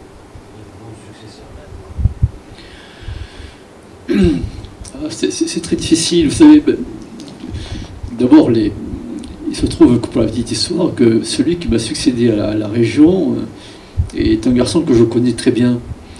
de vos successeurs? C'est très difficile, vous savez. D'abord, il se trouve, pour la petite histoire, que celui qui m'a succédé à la région est un garçon que je connais très bien.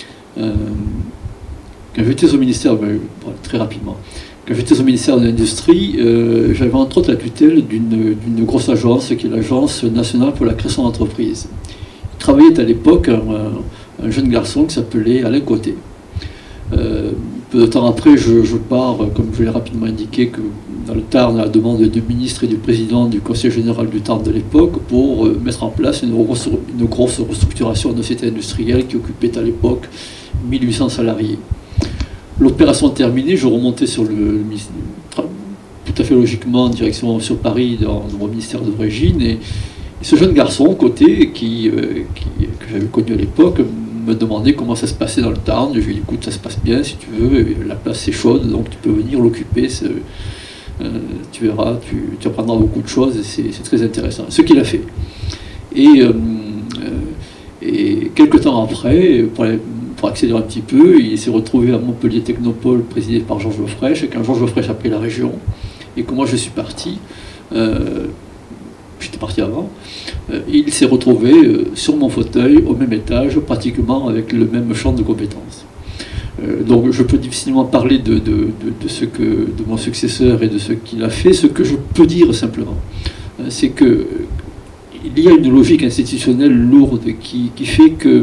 Quand j'étais au ministère, très rapidement, quand j'étais au ministère de l'Industrie, j'avais entre autres la tutelle d'une grosse agence, qui est l'Agence nationale pour la création d'entreprises. Il travaillait à l'époque un jeune garçon qui s'appelait Alain Côté. Peu de temps après, je pars, comme je l'ai rapidement indiqué, que dans le Tarn, à la demande du ministre et du président du Conseil général du Tarn de l'époque, pour mettre en place une grosse restructuration de la société industrielle qui occupait à l'époque 1800 salariés. L'opération terminée, je remontais sur tout à fait logiquement en direction sur Paris, dans mon ministère d'origine, et ce jeune garçon, Côté, que j'avais connu à l'époque, me demandait comment ça se passait dans le Tarn. Je lui ai dit, écoute, ça se passe bien, si tu veux, la place est chaude, donc tu peux venir l'occuper, tu verras, tu apprendras beaucoup de choses, et c'est très intéressant. Ce qu'il a fait. Et quelques temps après, pour accélérer un petit peu, il s'est retrouvé à Montpellier Technopole, présidé par Georges Lefrèche, et quand Georges Lefrèche a pris la région, et que moi je suis parti, j'étais parti avant, il s'est retrouvé sur mon fauteuil, au même étage, pratiquement avec le même champ de compétences. Donc je peux difficilement parler de mon successeur et de ce qu'il a fait. Ce que je peux dire simplement, c'est que il y a une logique institutionnelle lourde qui fait que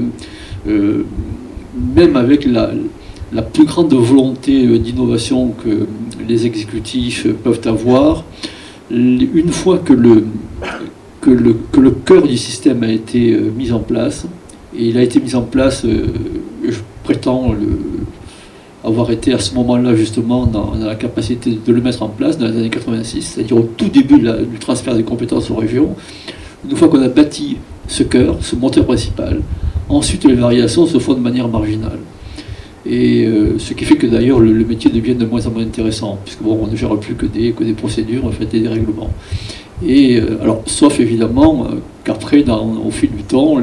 même avec la plus grande volonté d'innovation que les exécutifs peuvent avoir, une fois que le cœur du système a été mis en place, et il a été mis en place, je prétends avoir été à ce moment-là justement dans la capacité de le mettre en place dans les années 86, c'est-à-dire au tout début du transfert des compétences aux régions. Une fois qu'on a bâti ce cœur, ce moteur principal, ensuite les variations se font de manière marginale. Et ce qui fait que d'ailleurs le métier devient de moins en moins intéressant, puisque bon, on ne gère plus que des procédures en fait, et des règlements. Et alors, sauf évidemment qu'après, au fil du temps,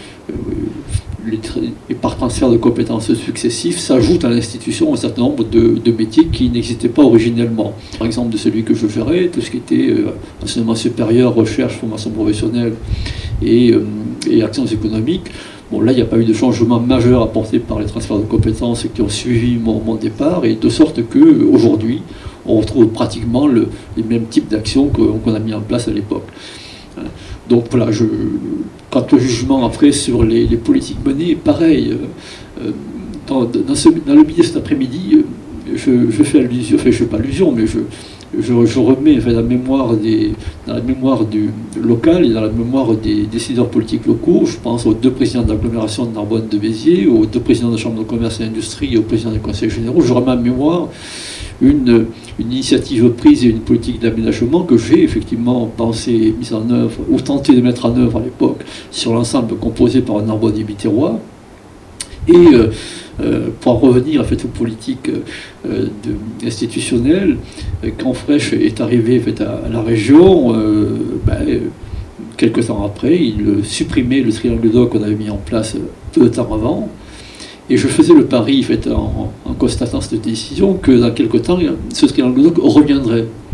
et par transfert de compétences successifs, s'ajoute à l'institution un certain nombre de métiers qui n'existaient pas originellement. Par exemple, de celui que je gérais, tout ce qui était enseignement supérieur, recherche, formation professionnelle et actions économiques. Bon, là, il n'y a pas eu de changement majeur apporté par les transferts de compétences qui ont suivi mon départ, et de sorte qu'aujourd'hui, on retrouve pratiquement les mêmes types d'actions qu'on a mis en place à l'époque. Donc voilà, quant au jugement après sur les politiques menées, pareil, dans le milieu cet après-midi, je fais allusion, enfin je ne fais pas allusion, mais je remets dans la mémoire du local et dans la mémoire des décideurs politiques locaux. Je pense aux 2 présidents d'agglomération de Narbonne de Béziers, aux 2 présidents de la Chambre de commerce et d'industrie et aux présidents des conseils généraux. Je remets en mémoire une initiative prise et une politique d'aménagement que j'ai effectivement pensé, mise en œuvre, ou tenté de mettre en œuvre à l'époque, sur l'ensemble composé par Narbonne et Biterrois. Et pour en revenir en fait, aux politiques institutionnelles, quand Frêche est arrivé en fait, à la région, quelques temps après, il supprimait le triangle d'eau qu'on avait mis en place peu de temps avant. Et je faisais le pari, en fait, en constatant cette décision, que dans quelques temps, ce triangle d'eau reviendrait.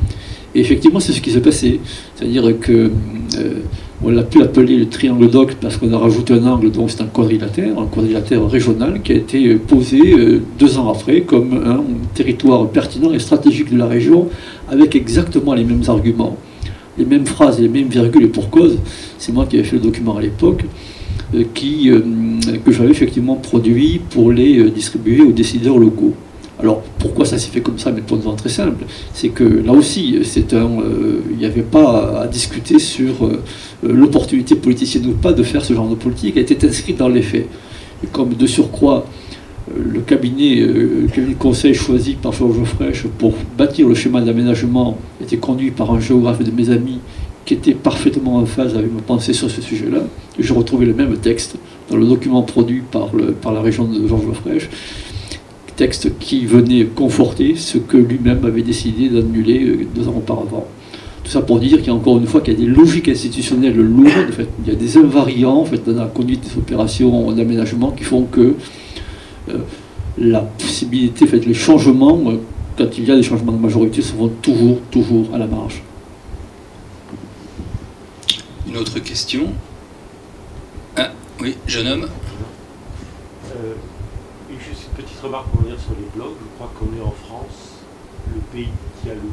Et effectivement, c'est ce qui s'est passé. C'est-à-dire que on a pu l'appeler le triangle d'Oct parce qu'on a rajouté un angle, donc c'est un quadrilatère régional qui a été posé 2 ans après comme un territoire pertinent et stratégique de la région, avec exactement les mêmes arguments, les mêmes phrases, les mêmes virgules, et pour cause. C'est moi qui avais fait le document à l'époque, que j'avais effectivement produit pour les distribuer aux décideurs locaux. Alors, pourquoi ça s'est fait comme ça? Mais pour une raison très simple, c'est que là aussi, il n'y avait pas à discuter sur l'opportunité politicienne ou pas de faire ce genre de politique, elle était inscrite dans les faits. Et comme de surcroît, le cabinet de conseil choisi par Georges Frêche pour bâtir le schéma d'aménagement était conduit par un géographe de mes amis qui était parfaitement en phase avec ma pensée sur ce sujet-là. Et j'ai retrouvé le même texte dans le document produit par la région de Georges Frêche, texte qui venait conforter ce que lui-même avait décidé d'annuler 2 ans auparavant. Tout ça pour dire qu'il y a encore une fois qu'il y a des logiques institutionnelles lourdes, en fait, il y a des invariants en fait, dans la conduite des opérations d'aménagement qui font que la possibilité, en fait, les changements, quand il y a des changements de majorité, se font toujours à la marge. Une autre question? Ah, oui, jeune homme. Juste une petite remarque pour dire sur les blogs. Je crois qu'on est en France le pays qui a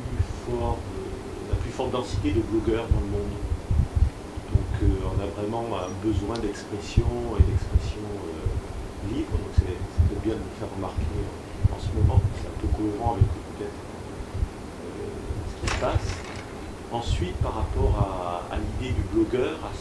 la plus forte densité de blogueurs dans le monde. Donc on a vraiment un besoin d'expression et d'expression libre. Donc c'est bien de le faire remarquer en ce moment. C'est un peu cohérent avec peut-être ce qui se passe. Ensuite, par rapport à l'idée du blogueur, à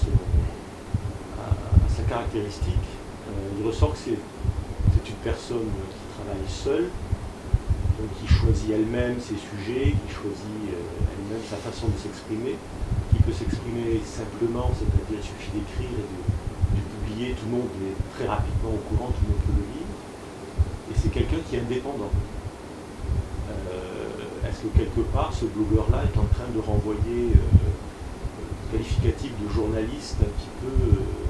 sa caractéristique, il ressort que c'est une personne qui travaille seule, donc qui choisit elle-même ses sujets, qui choisit elle-même sa façon de s'exprimer, qui peut s'exprimer simplement, c'est-à-dire il suffit d'écrire et de publier, tout le monde est très rapidement au courant, tout le monde peut le lire, et c'est quelqu'un qui est indépendant. Est-ce que quelque part ce blogueur-là est en train de renvoyer le qualificatif de journaliste un petit peu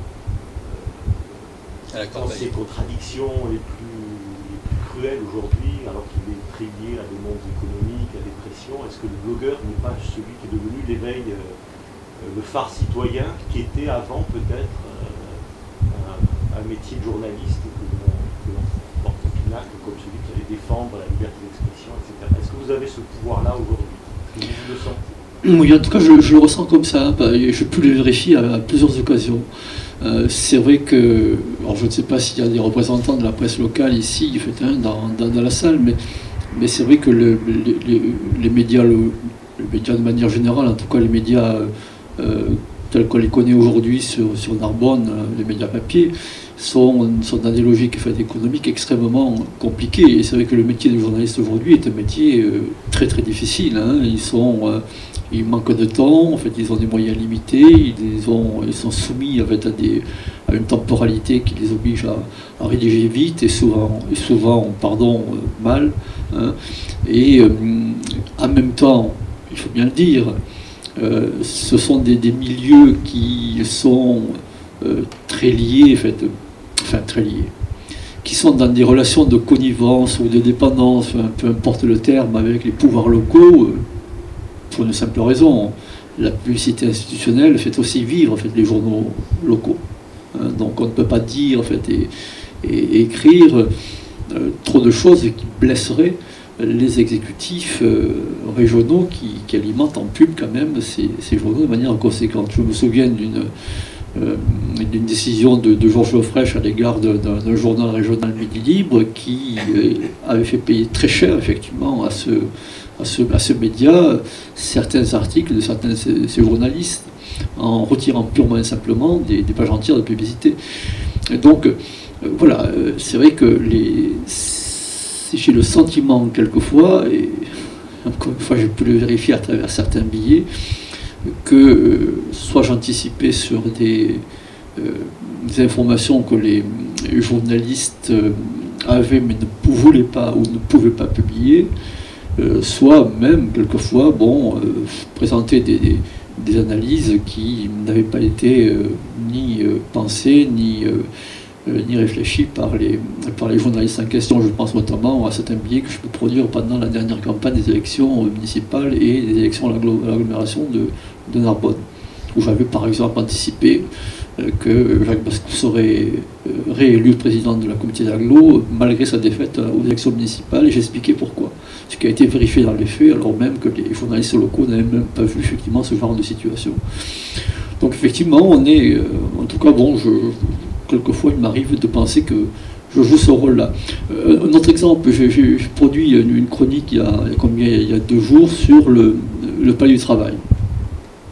dans ses contradictions les plus cruelles aujourd'hui, alors qu'il est très lié à des mondes économiques, à des pressions? Est-ce que le blogueur n'est pas celui qui est devenu l'éveil, le phare citoyen qui était avant peut-être un métier de journaliste que l'on porte au pinacle comme celui qui allait défendre la liberté d'expression, etc. Est-ce que vous avez ce pouvoir-là aujourd'hui? Est-ce que vous le sentez? Oui, en tout cas, je le ressens comme ça. Je peux le vérifier à plusieurs occasions. C'est vrai que, alors je ne sais pas s'il y a des représentants de la presse locale ici, dans la salle, mais c'est vrai que les médias, le média de manière générale, en tout cas les médias tels qu'on les connaît aujourd'hui sur Narbonne, les médias papier, sont dans des logiques économiques extrêmement compliquées. Et c'est vrai que le métier de journaliste aujourd'hui est un métier très très difficile. Hein. Ils manquent de temps, en fait, ils ont des moyens limités, ils sont soumis en fait, à une temporalité qui les oblige à rédiger vite et souvent mal. Hein. Et en même temps, il faut bien le dire, ce sont des milieux qui sont très liés, en fait, très liés, qui sont dans des relations de connivence ou de dépendance, peu importe le terme, avec les pouvoirs locaux. Pour une simple raison, la publicité institutionnelle fait aussi vivre en fait, les journaux locaux. Donc on ne peut pas dire en fait, et écrire trop de choses qui blesseraient les exécutifs régionaux qui alimentent en pub quand même ces journaux de manière conséquente. Je me souviens d'une décision de Georges Frêche à l'égard d'un journal régional Midi Libre qui avait fait payer très cher effectivement à ce média certains articles de certains de ces journalistes en retirant purement et simplement des pages entières de publicité. Et donc voilà, c'est vrai que j'ai le sentiment quelquefois, et encore une fois je peux le vérifier à travers certains billets, que soit j'anticipais sur des informations que les journalistes avaient mais ne voulaient pas ou ne pouvaient pas publier, soit même quelquefois présenter des analyses qui n'avaient pas été ni pensées ni ni réfléchi par les journalistes en question. Je pense notamment à certains billets que je peux produire pendant la dernière campagne des élections municipales et des élections à l'agglomération de Narbonne, où j'avais par exemple anticipé que Jacques Bascou serait réélu président de la communauté d'agglo malgré sa défaite aux élections municipales, et j'expliquais pourquoi. Ce qui a été vérifié dans les faits, alors même que les journalistes locaux n'avaient même pas vu effectivement ce genre de situation. Donc effectivement, on est, en tout cas bon, quelquefois il m'arrive de penser que je joue ce rôle-là. Un autre exemple, j'ai produit une chronique il y a 2 jours sur le palais du travail. Pourquoi ?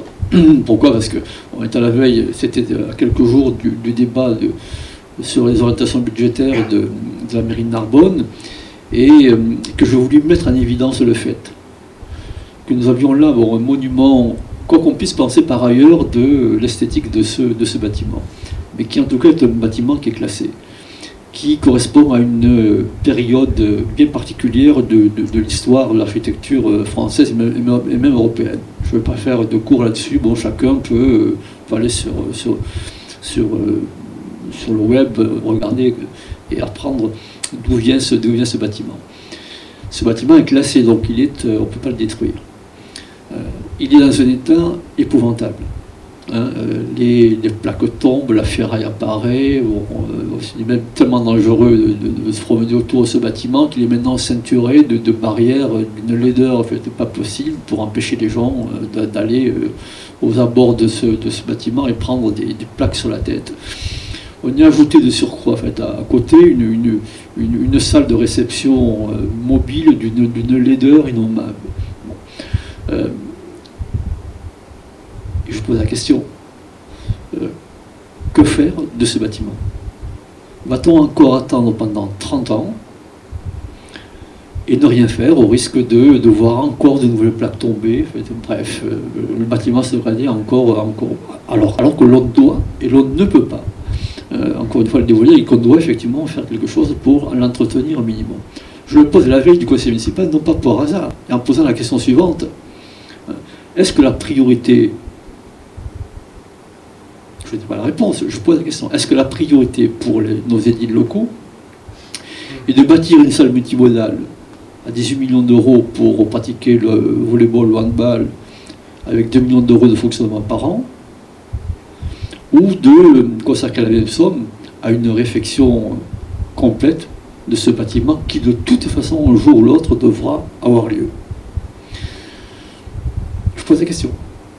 Pourquoi ? Parce qu'on est à la veille, c'était à quelques jours du débat sur les orientations budgétaires de la mairie de Narbonne, et que je voulais mettre en évidence le fait que nous avions là un monument, quoi qu'on puisse penser par ailleurs de l'esthétique de ce bâtiment, mais qui en tout cas est un bâtiment qui est classé, qui correspond à une période bien particulière de l'histoire de l'architecture française et même européenne. Je ne vais pas faire de cours là-dessus, bon, chacun peut aller sur le web, regarder et apprendre d'où vient ce bâtiment. Ce bâtiment est classé, donc on ne peut pas le détruire. Il est dans un état épouvantable. Hein, les plaques tombent, la ferraille apparaît, c'est même tellement dangereux de se promener autour de ce bâtiment qu'il est maintenant ceinturé de barrières d'une laideur en fait, pas possible pour empêcher les gens d'aller aux abords de ce bâtiment et prendre des plaques sur la tête. On y a ajouté de surcroît en fait, à côté une salle de réception mobile d'une laideur innommable. Bon. Et je pose la question, que faire de ce bâtiment? Va-t-on encore attendre pendant 30 ans et ne rien faire au risque de voir encore de nouvelles plaques tomber? Bref, le bâtiment se dégradait encore, alors que l'on doit et l'on ne peut pas, encore une fois le dévoiler, et qu'on doit effectivement faire quelque chose pour l'entretenir au minimum. Je le pose la veille du conseil municipal, non pas par hasard, et en posant la question suivante, est-ce que la priorité, je ne dis pas la réponse, je pose la question, est-ce que la priorité pour nos édiles locaux est de bâtir une salle multimodale à 18 millions d'euros pour pratiquer le volleyball, le handball, avec 2 millions d'euros de fonctionnement par an, ou de consacrer la même somme à une réfection complète de ce bâtiment qui de toute façon un jour ou l'autre devra avoir lieu? Je pose la question.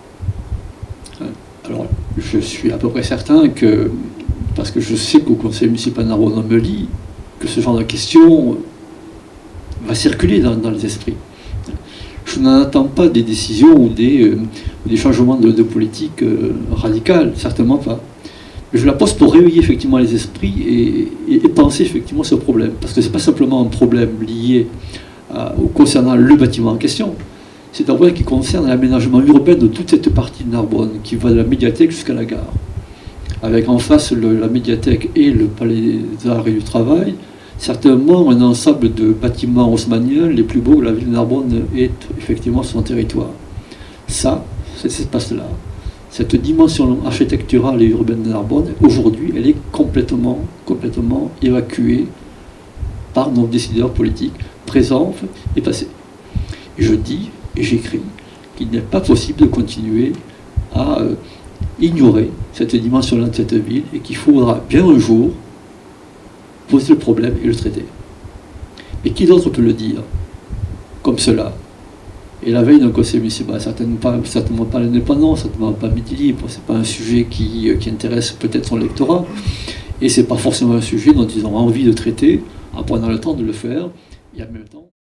Alors, je suis à peu près certain que, parce que je sais qu'au conseil municipal de Narbonne on me lit, que ce genre de question va circuler dans les esprits. Je n'en attends pas des décisions ou des changements de politique radicales, certainement pas. Mais je la pose pour réveiller effectivement les esprits et penser effectivement ce problème. Parce que ce n'est pas simplement un problème lié concernant le bâtiment en question. C'est un problème qui concerne l'aménagement urbain de toute cette partie de Narbonne, qui va de la médiathèque jusqu'à la gare. Avec en face la médiathèque et le palais des arts et du travail, certainement un ensemble de bâtiments haussmanniens les plus beaux que la ville de Narbonne est effectivement sur son territoire. Ça, cet espace-là, cette dimension architecturale et urbaine de Narbonne, aujourd'hui, elle est complètement évacuée par nos décideurs politiques présents et passés. Et je dis, et j'écris, qu'il n'est pas possible de continuer à ignorer cette dimension-là de cette ville et qu'il faudra bien un jour poser le problème et le traiter. Et qui d'autre peut le dire comme cela? Et la veille d'un conseil municipal, certainement pas l'indépendant, certainement pas Midi Libre, c'est pas un sujet qui intéresse peut-être son lectorat, et c'est pas forcément un sujet dont ils ont envie de traiter en prenant le temps de le faire, et en même temps